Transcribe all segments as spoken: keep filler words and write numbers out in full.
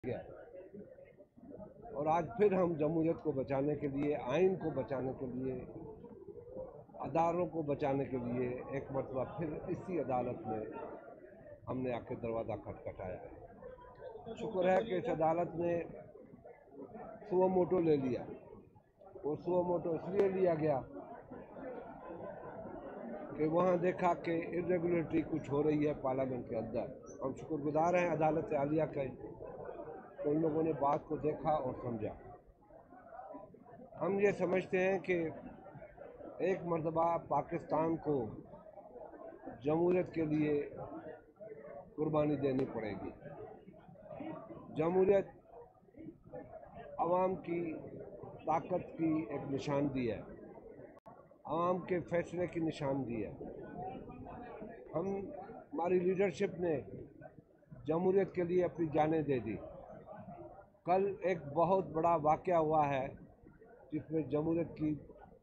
गया और आज फिर हम जमहूरियत को बचाने के लिए, आइन को बचाने के लिए, अदारों को बचाने के लिए एक मरतबा फिर इसी अदालत में हमने आके दरवाज़ा खटखटाया है। शुक्र है कि इस अदालत ने सुओ मोटो ले लिया। वो सुओ मोटो इसलिए लिया गया कि वहाँ देखा कि इरेगुलरिटी कुछ हो रही है पार्लियामेंट के अंदर। हम शुक्रगुजार हैं अदालत आलिया के, तो उन लोगों ने बात को देखा और समझा। हम ये समझते हैं कि एक मरतबा पाकिस्तान को जमहूरियत के लिए कुर्बानी देनी पड़ेगी। जमहूरियत अवाम की ताकत की एक निशानदी है, अवाम के फैसले की निशानदी है। हम हमारी लीडरशिप ने जमहूरियत के लिए अपनी जानें दे दी। कल एक बहुत बड़ा वाक़या हुआ है जिसमें जमहूरियत की,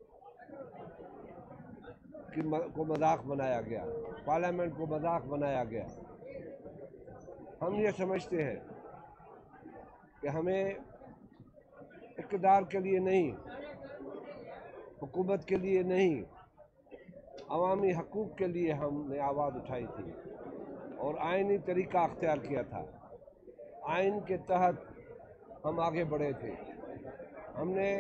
की को मजाक बनाया गया, पार्लियामेंट को मजाक बनाया गया। हम ये समझते हैं कि हमें इक़्तिदार के लिए नहीं, हुकूमत के लिए नहीं, अवामी हकूक़ के लिए हमने आवाज़ उठाई थी और आइनी तरीक़ा अख्तियार किया था। आइन के तहत हम आगे बढ़े थे। हमने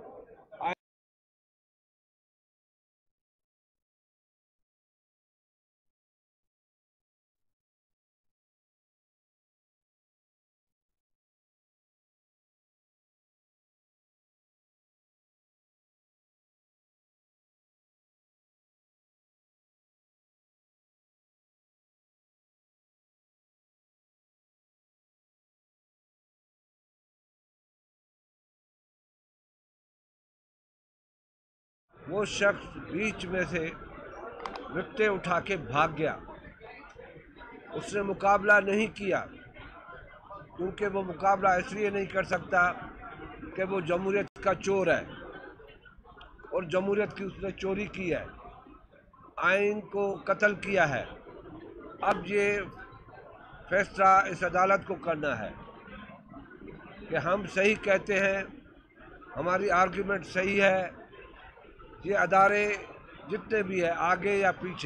वो शख्स बीच में से विपटे उठा के भाग गया। उसने मुकाबला नहीं किया क्योंकि वो मुकाबला इसलिए नहीं कर सकता कि वो जमहूरियत का चोर है और जमहूरियत की उसने चोरी की है, आइन को कत्ल किया है। अब ये फैसला इस अदालत को करना है कि हम सही कहते हैं, हमारी आर्गुमेंट सही है। ये अदारे जितने भी हैं, आगे या पीछे,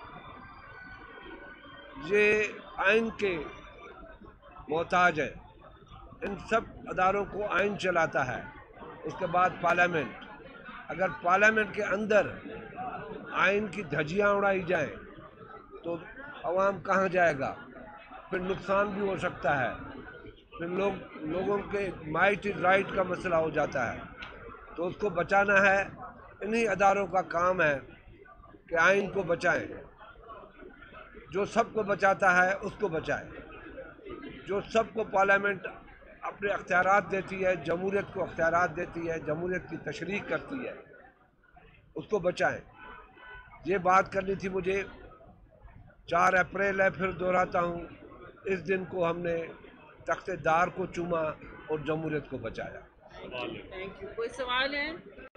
ये आइन के मोहताज हैं। इन सब अदारों को आइन चलाता है। उसके बाद पार्लियामेंट। अगर पार्लियामेंट के अंदर आइन की धज्जियाँ उड़ाई जाएं तो अवाम कहाँ जाएगा? फिर नुकसान भी हो सकता है। फिर लोग लोगों के माइट इज राइट का मसला हो जाता है। तो उसको बचाना है। इन्हीं अदारों का काम है कि आइन को बचाएं। जो सबको बचाता है उसको बचाएं। जो सबको पार्लियामेंट अपने अख्तियारात देती है, जमहूरियत को अख्तियारात देती है, जमहूरियत की तशरीह करती है, उसको बचाएं। ये बात करनी थी मुझे। चार अप्रैल है, फिर दोहराता हूँ, इस दिन को हमने तख्तेदार को चूमा और जमहूरियत को बचाया। Thank you. कोई सवाल है?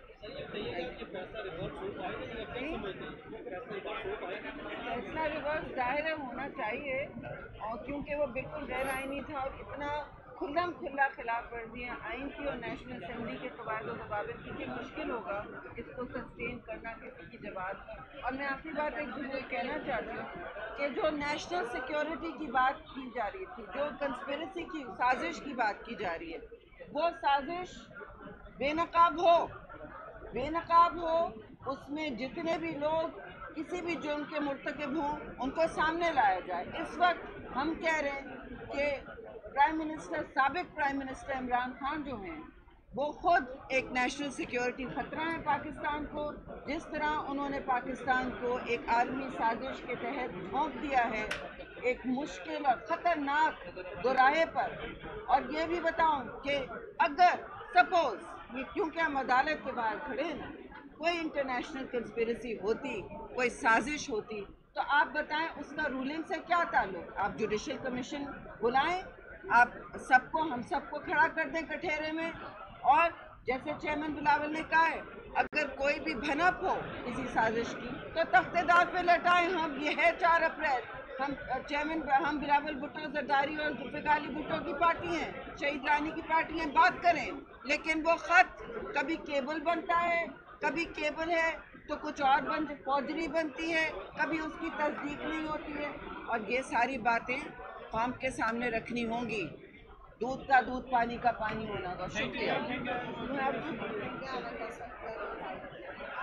फैसला रिवर्स जाहिर होना चाहिए, और क्योंकि वो बिल्कुल गैर आइनी था और इतना खुल्लम खुल्ला खिलाफ वर्जियाँ आइन की और नेशनल असेंबली के कवायद और ज़वाबित की, मुश्किल होगा इसको सस्टेन करना किसी की जवाब। और मैं आखिरी बात एक जुमले कहना चाहती हूँ कि जो नेशनल सिक्योरिटी की बात की जा रही थी, जो कंस्पिरेसी की साजिश की बात की जा रही है, वो साजिश बेनकाब हो बेनकाब हो उसमें जितने भी लोग किसी भी जुर्म के मुर्तकिब हों उनको सामने लाया जाए। इस वक्त हम कह रहे हैं कि प्राइम मिनिस्टर, साबिक प्राइम मिनिस्टर इमरान खान जो हैं, वो खुद एक नेशनल सिक्योरिटी ख़तरा है पाकिस्तान को। जिस तरह उन्होंने पाकिस्तान को एक आलमी साजिश के तहत झोंक दिया है, एक मुश्किल और ख़तरनाक दोराहे पर। और ये भी बताऊं कि अगर सपोज, ये क्योंकि हम अदालत के बाहर खड़े हैं ना, कोई इंटरनेशनल कंस्पिरेसी होती, कोई साजिश होती, तो आप बताएं उसका रूलिंग से क्या ताल्लुक? आप जुडिशल कमीशन बुलाएं, आप सबको, हम सबको खड़ा कर दें कठेरे में। और जैसे चेयरमैन बिलावल ने कहा है, अगर कोई भी भनक हो किसी साजिश की तो तख्तेदार पे लटाएं हम। ये है चार अप्रैल, ہم چیئرمین ہم بلاول بھٹو زرداری اور ذوالفقار علی بھٹو کی پارٹی ہیں، شہید رانی کی پارٹی ہیں، بات کریں، لیکن وہ خط کبھی کیبل بنتا ہے، کبھی کیبل ہے تو کچھ اور بن فوجری بنتی ہے، کبھی اس کی تصدیق نہیں ہوتی ہے، اور یہ ساری باتیں قوم کے سامنے رکھنی ہوں گی. دودھ کا دودھ، پانی کا پانی ہونا ہوگا. شکریہ.